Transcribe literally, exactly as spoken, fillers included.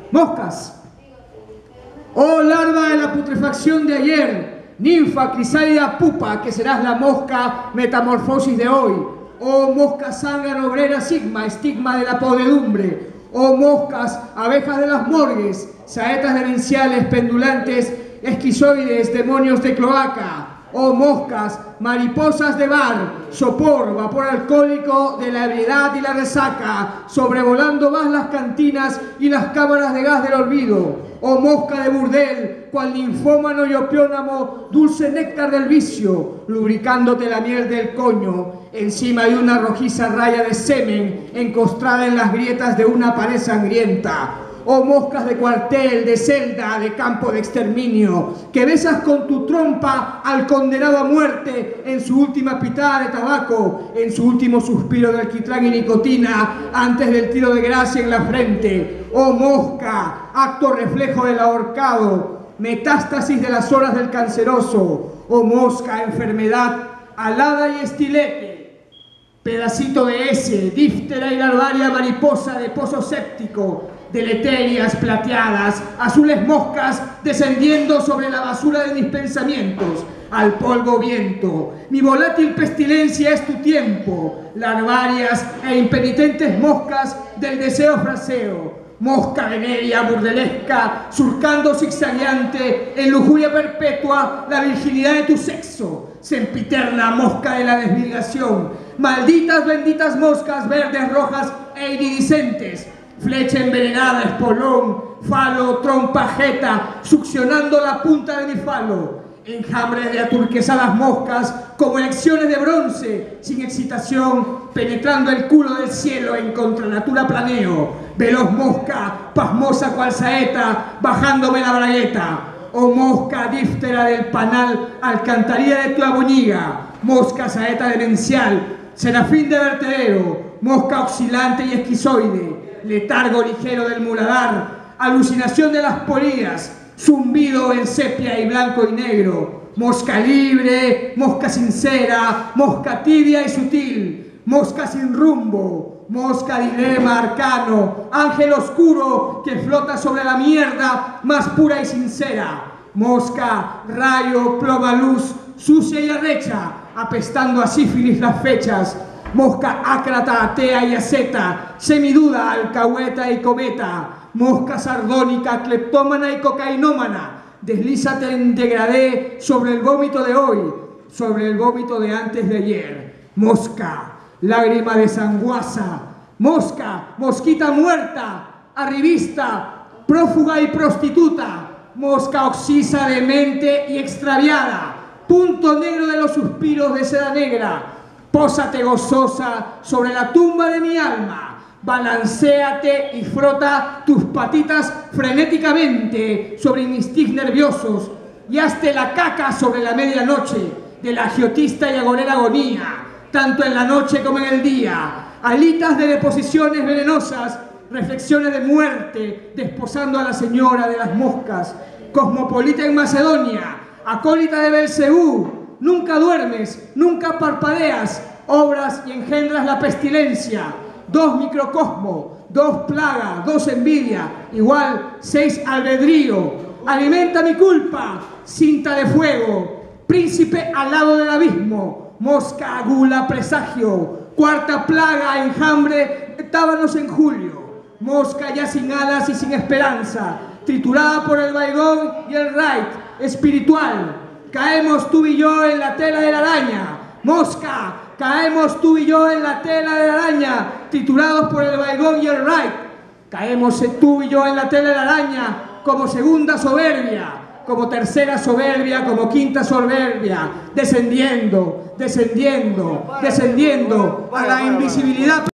Moscas. Oh larva de la putrefacción de ayer, ninfa, crisálida, pupa, que serás la mosca metamorfosis de hoy. Oh mosca zángano obrera sigma, estigma de la podredumbre. Oh moscas, abejas de las morgues, saetas demenciales, pendulantes, esquizoides, demonios de cloaca. Oh moscas, mariposas de bar, sopor, vapor alcohólico de la ebriedad y la resaca, sobrevolando vas las cantinas y las cámaras de gas del olvido. Oh mosca de burdel, cual ninfómano y opiónamo, dulce néctar del vicio, lubricándote la miel del coño, encima de una rojiza raya de semen, encostrada en las grietas de una pared sangrienta. Oh moscas de cuartel, de celda, de campo de exterminio, que besas con tu trompa al condenado a muerte en su última pitada de tabaco, en su último suspiro de alquitrán y nicotina, antes del tiro de gracia en la frente. Oh mosca, acto reflejo del ahorcado, metástasis de las horas del canceroso. Oh mosca, enfermedad, alada y estilete, pedacito de ese, díftera y larvaria mariposa de pozo séptico, deleterias plateadas, azules moscas descendiendo sobre la basura de mis pensamientos, al polvo viento. Mi volátil pestilencia es tu tiempo, larvarias e impenitentes moscas del deseo fraseo. Mosca veneria burdelesca, surcando zigzagueante en lujuria perpetua la virginidad de tu sexo. Sempiterna mosca de la desmigración, malditas benditas moscas verdes, rojas e iridiscentes, flecha envenenada, espolón, falo, trompa, jeta, succionando la punta de mi falo. Enjambres de aturquesadas moscas, como elecciones de bronce, sin excitación, penetrando el culo del cielo en contranatura planeo. Veloz mosca, pasmosa cual saeta, bajándome la bragueta. Oh mosca díftera del panal, alcantarilla de clavoñiga. Mosca saeta demencial, serafín de vertedero. Mosca oscilante y esquizoide, letargo ligero del muladar, alucinación de las polillas, zumbido en sepia y blanco y negro. Mosca libre, mosca sincera, mosca tibia y sutil, mosca sin rumbo, mosca dilema arcano, ángel oscuro que flota sobre la mierda más pura y sincera. Mosca, rayo, ploma luz, sucia y arrecha, apestando a sífilis las fechas. Mosca ácrata, atea y asceta, semiduda, alcahueta y cometa. Mosca sardónica, cleptómana y cocainómana, deslízate en degradé sobre el vómito de hoy, sobre el vómito de antes de ayer. Mosca, lágrima de sanguaza, mosca, mosquita muerta, arribista, prófuga y prostituta, mosca oxisa, demente y extraviada, punto negro de los suspiros de seda negra. Pósate gozosa sobre la tumba de mi alma, balanceate y frota tus patitas frenéticamente sobre mis tics nerviosos y hazte la caca sobre la medianoche de la agiotista y agorera agonía, tanto en la noche como en el día. Alitas de deposiciones venenosas, reflexiones de muerte, desposando a la señora de las moscas. Cosmopolita en Macedonia, acólita de Belcebú, nunca duermes, nunca parpadeas, obras y engendras la pestilencia. Dos microcosmos, dos plagas, dos envidia, igual seis albedrío. Alimenta mi culpa, cinta de fuego, príncipe al lado del abismo, mosca, gula, presagio, cuarta plaga, enjambre, tábanos en julio. Mosca ya sin alas y sin esperanza, triturada por el Baigón y el Right espiritual. Caemos tú y yo en la tela de la araña. Mosca, caemos tú y yo en la tela de la araña, triturados por el Baigón y el Right. Caemos tú y yo en la tela de la araña como segunda soberbia, como tercera soberbia, como quinta soberbia, descendiendo, descendiendo, descendiendo a la invisibilidad.